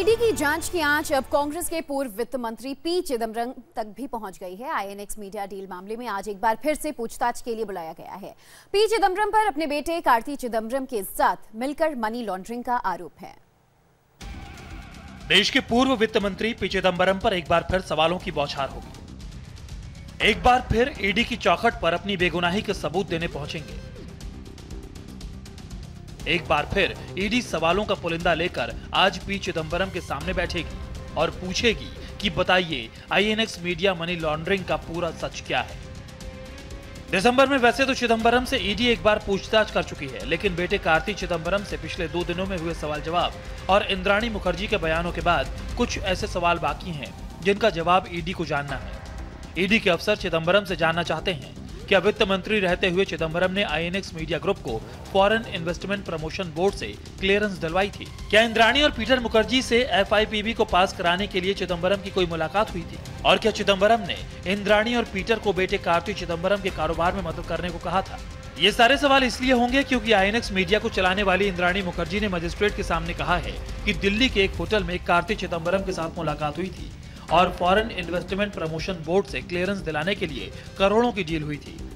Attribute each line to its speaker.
Speaker 1: ED की जांच की आंच अब कांग्रेस के पूर्व वित्त मंत्री पी चिदम्बरम तक भी पहुंच गई है। INX मीडिया डील मामले में आज एक बार फिर से पूछताछ के लिए बुलाया गया है। पी चिदम्बरम पर अपने बेटे कार्ति चिदम्बरम के साथ मिलकर मनी लॉन्ड्रिंग का आरोप है।
Speaker 2: देश के पूर्व वित्त मंत्री पी चिदम्बरम पर एक बार फिर सवालों की बौछार होगी। एक बार फिर ईडी की चौखट पर अपनी बेगुनाही के सबूत देने पहुंचेंगे। एक बार फिर ईडी सवालों का पुलिंदा लेकर आज पी चिदम्बरम के सामने बैठेगी और पूछेगी कि बताइए INX मीडिया मनी लॉन्ड्रिंग का पूरा सच क्या है। दिसंबर में वैसे तो चिदम्बरम से ईडी एक बार पूछताछ कर चुकी है, लेकिन बेटे कार्ति चिदम्बरम से पिछले 2 दिनों में हुए सवाल जवाब और इंद्राणी मुखर्जी के बयानों के बाद कुछ ऐसे सवाल बाकी हैं जिनका जवाब ईडी को जानना है। ईडी के अफसर चिदम्बरम से जानना चाहते हैं क्या वित्त मंत्री रहते हुए चिदम्बरम ने INX मीडिया ग्रुप को फॉरेन इन्वेस्टमेंट प्रमोशन बोर्ड से क्लियरेंस दिलवाई थी। क्या इंद्राणी और पीटर मुखर्जी से FIPB को पास कराने के लिए चिदम्बरम की कोई मुलाकात हुई थी? और क्या चिदम्बरम ने इंद्राणी और पीटर को बेटे कार्ति चिदम्बरम के कारोबार में मदद करने को कहा था? ये सारे सवाल इसलिए होंगे क्योंकि INX मीडिया को चलाने वाली इंद्राणी मुखर्जी ने मजिस्ट्रेट के सामने कहा है कि दिल्ली के एक होटल में कार्ति चिदम्बरम के साथ मुलाकात हुई थी और फॉरेन इन्वेस्टमेंट प्रमोशन बोर्ड से क्लियरेंस दिलाने के लिए करोड़ों की डील हुई थी।